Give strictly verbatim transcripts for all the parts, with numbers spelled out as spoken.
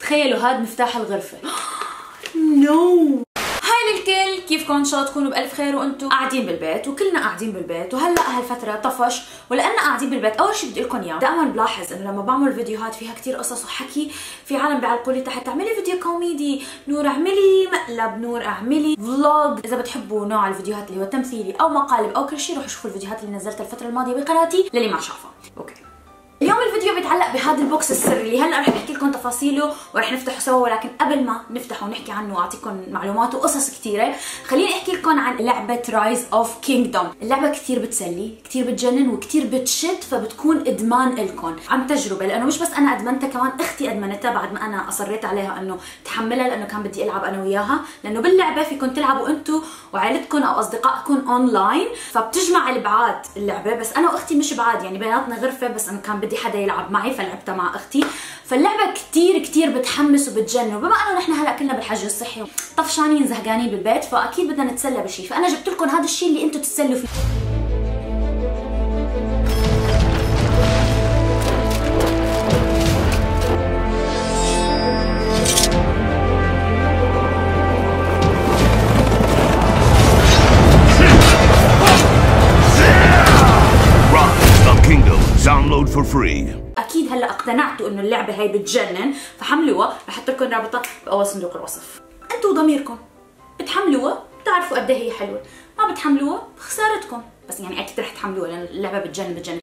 تخيلوا هاد مفتاح الغرفة. نو هاي للكل، كيفكم؟ ان شاء الله تكونوا بألف خير وانتم قاعدين بالبيت، وكلنا قاعدين بالبيت، وهلا هالفترة طفش، ولأننا قاعدين بالبيت أول شيء بدي لكم إياه، دائما بلاحظ إنه لما بعمل فيديوهات فيها كثير قصص وحكي، في عالم بيعلقوا لي تحت اعملي فيديو كوميدي، نور اعملي مقلب، نور اعملي فلوج. إذا بتحبوا نوع الفيديوهات اللي هو تمثيلي أو مقالب أو كل شيء، روحوا شوفوا الفيديوهات اللي نزلتها الفترة الماضية بقناتي للي ما شافها. أوكي. اليوم الفيديو بيتعلق بهذا البوكس السري اللي هلا رح احكي لكم تفاصيله ورح نفتحه سوا، ولكن قبل ما نفتحه ونحكي عنه واعطيكم معلومات وقصص كثيره، خليني احكي لكم عن لعبه رايز اوف كينجدوم. اللعبه كثير بتسلي، كثير بتجنن، وكثير بتشد، فبتكون ادمان لكم عن تجربه، لانه مش بس انا ادمنتها، كمان اختي ادمنتها بعد ما انا اصريت عليها انه تحملها، لانه كان بدي العب انا وياها، لانه باللعبه فيكم تلعبوا انتم وعائلتكم او اصدقائكم اونلاين، فبتجمع البعاد اللعبه، بس انا واختي مش بعاد، يعني بيناتنا غرفه، بس انه كان بدي حدا يلعب معي فلعبتها مع اختي. فاللعبه كثير كثير بتحمس وبتجنن، وبما انه نحن هلا كلنا بالحجر الصحي طفشانين زهقانين بالبيت، فاكيد بدنا نتسلى بشيء، فانا جبت لكم هذا الشيء اللي انتم تتسلوا فيه. Download for free. اكيد هلا اقتنعتوا انه اللعبه هي بتجنن، فحملوها، رح احط لكم رابطها باول صندوق الوصف. انتوا وضميركم بتحملوها، بتعرفوا قد ايه هي حلوه، ما بتحملوها خسارتكم، بس يعني اكيد رح تحملوها لان اللعبه بتجنن بتجنن.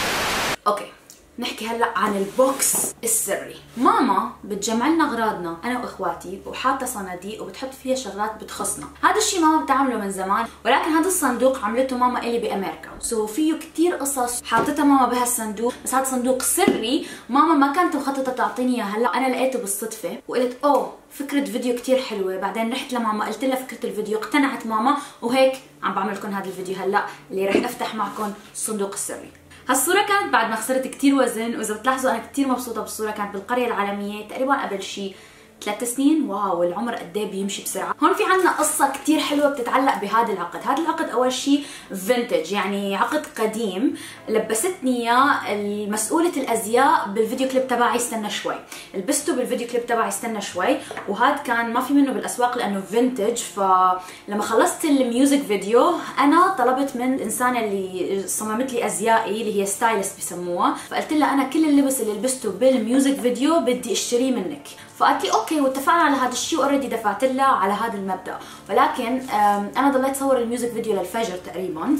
اوكي، نحكي هلا عن البوكس السري. ماما بتجمع لنا اغراضنا انا واخواتي، وحاطه صناديق وبتحط فيها شغلات بتخصنا. هذا الشيء ماما بتعمله من زمان، ولكن هذا الصندوق عملته ماما الي بامريكا، سو فيه كثير قصص حاطتها ماما بهالصندوق، بس هذا صندوق سري ماما ما كانت مخططه تعطيني اياه، هلا انا لقيته بالصدفه وقلت اوه فكره فيديو كثير حلوه، بعدين رحت لماما قلت لها فكره الفيديو، اقتنعت ماما، وهيك عم بعمل لكم هذا الفيديو هلا اللي رح افتح معكم الصندوق السري. هالصورة كانت بعد ما خسرت كتير وزن، وإذا بتلاحظوا أنا كتير مبسوطة بالصورة، كانت بالقرية العالمية تقريبا قبل شي ثلاث سنين. واو العمر قد ايه بيمشي بسرعة. هون في عنا قصة كتير حلوة بتتعلق بهذا العقد، هذا العقد أول شي فينتج، يعني عقد قديم، لبستني إياه المسؤولة الأزياء بالفيديو كليب تبعي استنى شوي، لبسته بالفيديو كليب تبعي استنى شوي، وهذا كان ما في منه بالأسواق لأنه فينتج. فلما خلصت الميوزك فيديو أنا طلبت من الإنسانة اللي صممت لي أزيائي اللي هي ستايلست بسموها، فقلت لها أنا كل اللبس اللي لبسته بالميوزك فيديو بدي اشتريه منك، فقالت لي اوكي، واتفقنا على هذا الشيء، واوريدي دفعت لها على هذا المبدا، ولكن انا ضليت صور الميوزك فيديو للفجر تقريبا،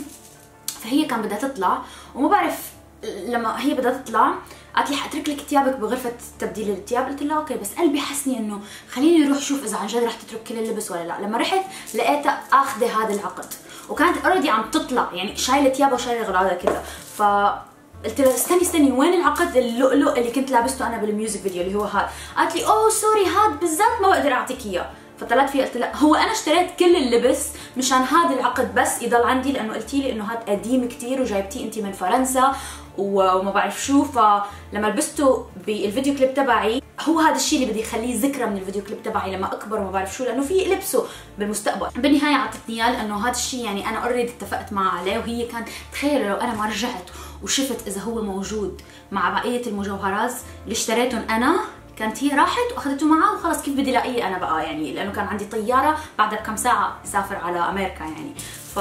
فهي كان بدها تطلع وما بعرف، لما هي بدها تطلع قالت لي حاترك لك ثيابك بغرفه تبديل الثياب، قلت لها اوكي، بس قلبي حسني انه خليني اروح شوف اذا عن جد رح تترك كل اللبس ولا لا. لما رحت لقيتها اخذه هذا العقد، وكانت اوريدي عم تطلع، يعني شايله ثيابها وشايله اغراضها كلها، ف قلت لها استني استني وين العقد اللؤلؤ اللي كنت لابسته انا بالميوزك فيديو اللي هو هذا؟ قالت لي اوه سوري هذا بالذات ما بقدر اعطيك اياه. فطلعت فيه قلت لها هو انا اشتريت كل اللبس مشان هذا العقد بس يضل عندي، لانه قلتي لي انه هذا قديم كثير وجايبتيه انت من فرنسا وما بعرف شو، فلما لبسته بالفيديو كليب تبعي هو هذا الشيء اللي بدي يخليه ذكرى من الفيديو كليب تبعي لما اكبر وما بعرف شو، لانه في لبسه بالمستقبل. بالنهايه اعطتني اياه لانه هذا الشيء يعني انا اوريدي اتفقت معها عليه، وهي كانت تخيلوا لو انا ما رجعت وشفت اذا هو موجود مع بقيه المجوهرات اللي اشتريتهم انا، كانت هي راحت واخذته معها وخلص كيف بدي لاقيه انا بقى، يعني لانه كان عندي طياره بعدها بكم ساعه اسافر على امريكا يعني. ف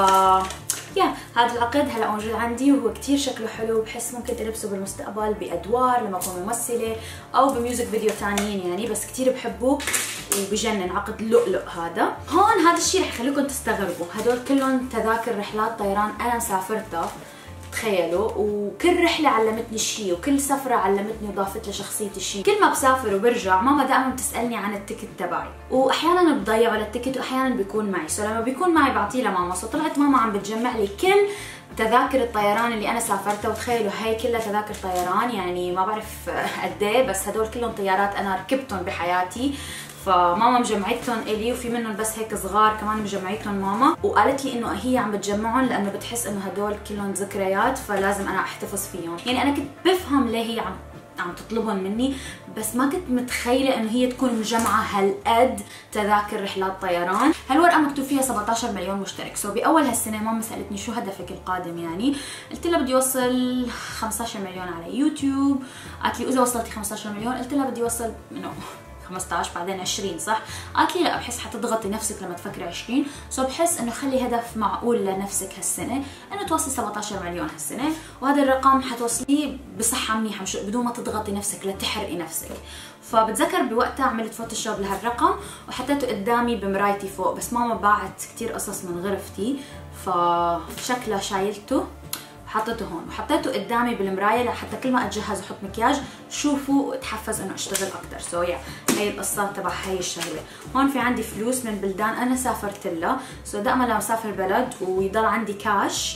يا هذا العقد هلا موجود عندي، وهو كثير شكله حلو، بحس ممكن البسه بالمستقبل بادوار لما اكون ممثله او بميوزك فيديو ثانيين يعني، بس كثير بحبه وبجنن. عقد لؤلؤ هذا. هون هذا الشيء رح يخليكم تستغربوا، هدول كلهم تذاكر رحلات طيران انا سافرتها، تخيلوا، وكل رحلة علمتني شيء، وكل سفرة علمتني وضافت لشخصيتي شيء. كل ما بسافر وبرجع ماما دائما بتسألني عن التيكت تبعي، واحيانا بضيع على التيكت واحيانا بيكون معي، سو لما بيكون معي بعطيه لماما. سو طلعت ماما عم بتجمع لي كل تذاكر الطيران اللي انا سافرتها، وتخيلوا هي كلها تذاكر طيران، يعني ما بعرف قد ايه، بس هدول كلهم طيارات انا ركبتهم بحياتي، فماما مجمعتهم الي، وفي منهم بس هيك صغار كمان مجمعتهم ماما، وقالت لي انه هي عم بتجمعهم لانه بتحس انه هدول كلهم ذكريات فلازم انا احتفظ فيهم. يعني انا كنت بفهم ليه هي عم عم تطلبهم مني، بس ما كنت متخيله انه هي تكون مجمعه هالقد تذاكر رحلات طيران. هالورقه مكتوب فيها سبعة عشر مليون مشترك، سو باول هالسنه ماما سالتني شو هدفك القادم يعني، قلت لها بدي اوصل خمسة عشر مليون على يوتيوب، قالت لي واذا وصلتي خمسة عشر مليون، قلت لها بدي اوصل منو خمسطعش بعدين عشرين صح؟ قالت لي لا بحس حتضغطي نفسك لما تفكري عشرين، سو بحس انه خلي هدف معقول لنفسك هالسنه انه توصلي سبعطعش مليون هالسنه، وهذا الرقم حتوصليه بصحه منيحه مش بدون ما تضغطي نفسك لتحرقي نفسك. فبتذكر بوقتها عملت فوتوشوب لهالرقم وحطيته قدامي بمرايتي فوق، بس ماما باعت كتير قصص من غرفتي فشكلها شايلته وحطيته هون وحطيته قدامي بالمرايه لحتى كل ما اتجهز احط مكياج شوفوا واتحفز انه اشتغل اكثر. سو يا هي القصه تبع هي الشغله. هون في عندي فلوس من بلدان انا سافرت لها، سو دائما لما اسافر بلد ويضل عندي كاش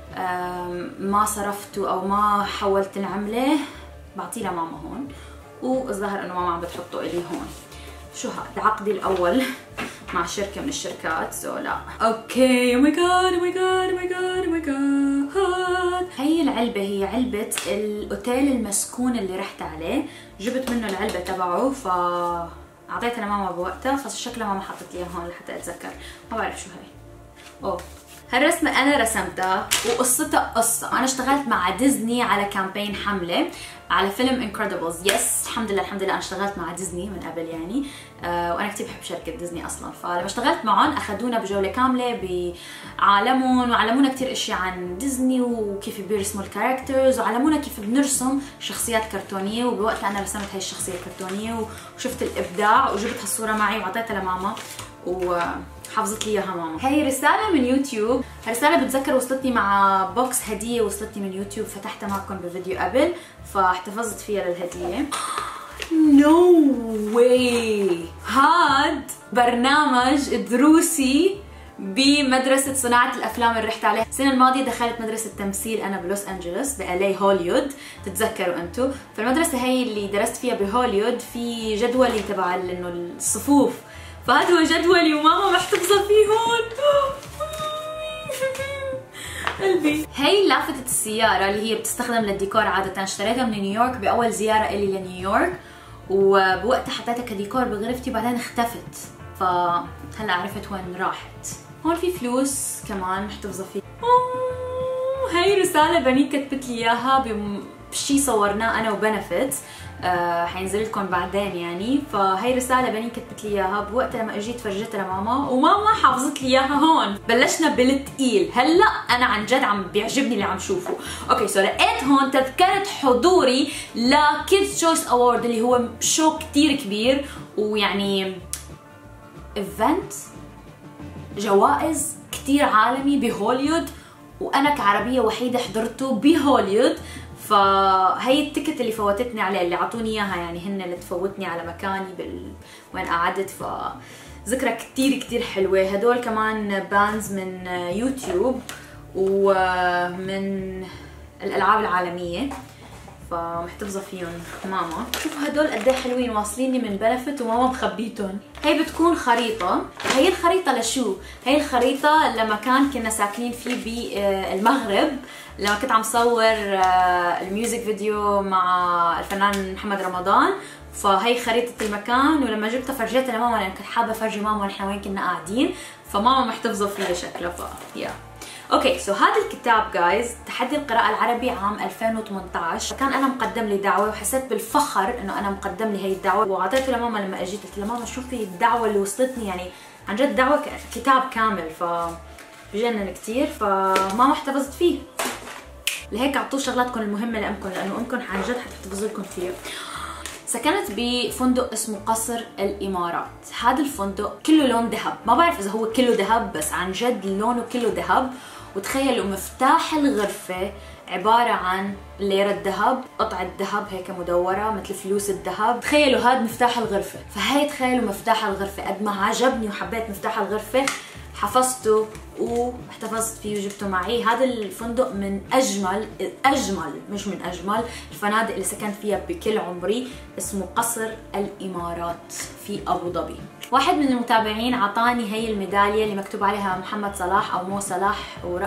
ما صرفته او ما حولت العمله بعطيه لماما هون، والظاهر انه ماما عم بتحطه الي هون. شو هذا؟ عقدي الاول مع شركه من الشركات، سو لا اوكي. او ماي جاد او ماي جاد او ماي جاد او ماي جاد. هي العلبه هي علبه الاوتيل المسكون اللي رحت عليه، جبت منه العلبه تبعه ف اعطيتها لماما بوقتها، فشكلها ماما حطت لي هون لحتى اتذكر، ما بعرف شو هي. اوه هالرسمة أنا رسمتها وقصتها قصة. أنا اشتغلت مع ديزني على كامبين حملة على فيلم انكريدبلز. يس الحمد لله الحمد لله أنا اشتغلت مع ديزني من قبل يعني، أه وأنا كتير بحب شركة ديزني أصلا. فلما اشتغلت معهم أخذونا بجولة كاملة بعالمهم وعلمونا كتير أشياء عن ديزني وكيف بيرسموا الكاركترز، وعلمونا كيف بنرسم شخصيات كرتونية. وبوقتها أنا رسمت هاي الشخصية الكرتونية وشفت الإبداع وجبت هالصورة معي وعطيتها لماما وحافظت لي اياها ماما. هي رسالة من يوتيوب، هالرسالة بتذكر وصلتني مع بوكس هدية وصلتني من يوتيوب، فتحتها معكم بفيديو قبل فاحتفظت فيها للهدية. نو no واي، هاد برنامج دروسي بمدرسة صناعة الأفلام اللي رحت عليها السنة الماضية. دخلت مدرسة تمثيل أنا بلوس أنجلوس بألي هوليود، تتذكروا أنتو. فالمدرسة هي اللي درست فيها بهوليود في جدولي تبع إنه الصفوف، فهذا هو جدولي وماما محتفظة فيه هون. قلبي. هي لافتة السيارة اللي هي بتستخدم للديكور عادة، اشتريتها من نيويورك بأول زيارة إلي لنيويورك، وبوقتها حطيتها كديكور بغرفتي بعدين اختفت، فهلا عرفت وين راحت. هون في فلوس كمان محتفظة فيه. هي رسالة بني كتبت لي إياها بشي صورناه أنا وبنفت، أه حينزل لكم بعدين يعني. فهي رساله بنين كتبت لي اياها بوقتها لما اجيت فرجتها لماما وماما حافظت لي اياها هون. بلشنا بالثقيل، هلا انا عن جد عم بيعجبني اللي عم شوفه. اوكي سو لقيت هون تذكره حضوري لكيدز تشويس اوورد اللي هو شو كثير كبير ويعني ايفنت جوائز كثير عالمي بهوليود، وانا كعربيه وحيده حضرته بهوليود. فهي التيكت اللي فوتتني عليه اللي عطوني اياها يعني هن اللي تفوتني على مكاني بال... وين قعدت، فذكرى كتير كتير حلوه. هدول كمان بانز من يوتيوب ومن الالعاب العالميه، فمحتفظه فيهم ماما. شوفوا هدول قد ايه حلوين، واصليني من بنفت وماما مخبيتهم. هي بتكون خريطه. هي الخريطه لشو؟ هي الخريطه لمكان كنا ساكنين فيه بالمغرب لما كنت عم صور الميوزك فيديو مع الفنان محمد رمضان. فهي خريطه المكان، ولما جبتها فرجيتها لماما لان كنت حابه افرجي ماما نحن وين كنا قاعدين، فماما محتفظه فيها شكلها. ف يا اوكي سو هذا الكتاب جايز تحدي القراءة العربي عام ألفين وثمانطعش، كان انا مقدم لي دعوة وحسيت بالفخر انه انا مقدم لي هي الدعوة، واعطيته لماما لما اجيت قلت لها ماما شوفي الدعوة اللي وصلتني، يعني عن جد دعوة كتاب كامل، ف بجنن كثير. فماما احتفظت فيه، لهيك اعطوه شغلاتكم المهمة لامكم لانه امكم عن جد حتحتفظ لكم فيه. سكنت بفندق اسمه قصر الامارات. هذا الفندق كله لون ذهب، ما بعرف اذا هو كله ذهب بس عن جد لونه كله ذهب. وتخيلوا مفتاح الغرفة عبارة عن ليرة ذهب، قطعة ذهب هيك مدورة مثل فلوس الذهب. تخيلوا هذا مفتاح الغرفة، فهي تخيلوا مفتاح الغرفة قد ما عجبني وحبيت مفتاح الغرفة حفظته واحتفظت فيه وجبته معي. هذا الفندق من اجمل اجمل مش من اجمل الفنادق اللي سكنت فيها بكل عمري، اسمه قصر الامارات في ابو ظبي. واحد من المتابعين عطاني هي الميداليه اللي مكتوب عليها محمد صلاح او مو صلاح ورقم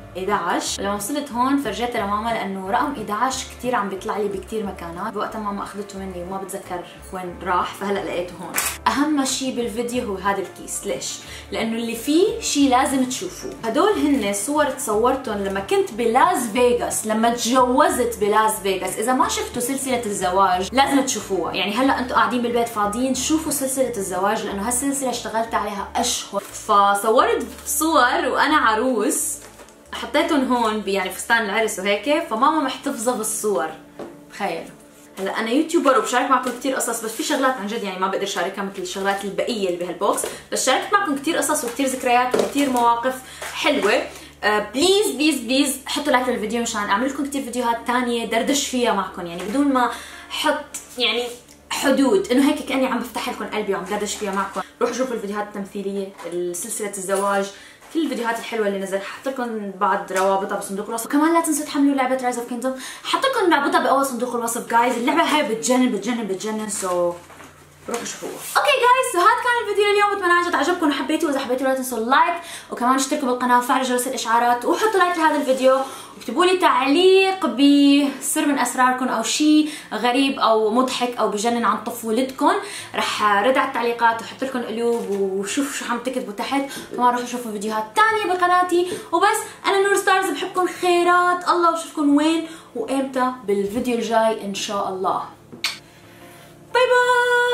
احدى عشر. لما وصلت هون فرجيتها لماما لانه رقم احدى عشر كثير عم بيطلع لي بكثير مكانات، بوقتها ماما اخذته مني وما بتذكر وين راح، فهلا لقيته هون. اهم شيء بالفيديو هو هذا الكيس، ليش؟ لانه اللي فيه شيء لازم تشوفوه. هدول هن صور تصورتهم لما كنت بلاس فيغاس، لما تجوزت بلاس فيغاس. اذا ما شفتوا سلسله الزواج لازم تشوفوها، يعني هلا انتم قاعدين بالبيت فاضيين شوفوا سلسله الزواج لانه هالسلسله اشتغلت عليها اشهر. فصورت صور وانا عروس حطيتهم هون يعني فستان العرس وهيك، فماما محتفظه بالصور. تخيلوا. هلا انا يوتيوبر وبشارك معكم كثير قصص، بس في شغلات عن جد يعني ما بقدر شاركها مثل الشغلات البقيه اللي بهالبوكس، بس شاركت معكم كثير قصص وكثير ذكريات وكثير مواقف حلوه. بليز بليز بليز حطوا لايك للفيديو مشان اعمل لكم كثير فيديوهات ثانيه دردش فيها معكم، يعني بدون ما احط يعني حدود، انه هيك كاني عم بفتح لكم قلبي وعم دردش فيها معكم. روحوا شوفوا الفيديوهات التمثيليه، سلسله الزواج، كل الفيديوهات الحلوه اللي نزلت. حط لكم بعض روابطها بصندوق الوصف، وكمان لا تنسوا تحملوا لعبه رايز اوف كيندم، حط لكم رابطها باول صندوق الوصف جايز. اللعبه هاي بتجنن بتجنن بتجنن، سو روحوا شوفوها. اوكي جايز، سو هذا كان الفيديو اليوم، بتمنى عن جد عجبكم وحبيتوا. واذا حبيتوا لا تنسوا اللايك، وكمان اشتركوا بالقناه وفعلوا جرس الاشعارات، وحطوا لايك لهذا الفيديو، واكتبوا لي تعليق بسر من اسراركم او شيء غريب او مضحك او بجنن عن طفولتكم. رح رد على التعليقات وحط لكم قلوب وشوفوا شو عم تكتبوا تحت. كمان روحوا شوفوا فيديوهات ثانيه بقناتي. وبس، انا نور ستارز، بحبكم خيرات الله، واشوفكم وين وامتى بالفيديو الجاي ان شاء الله. باي باي.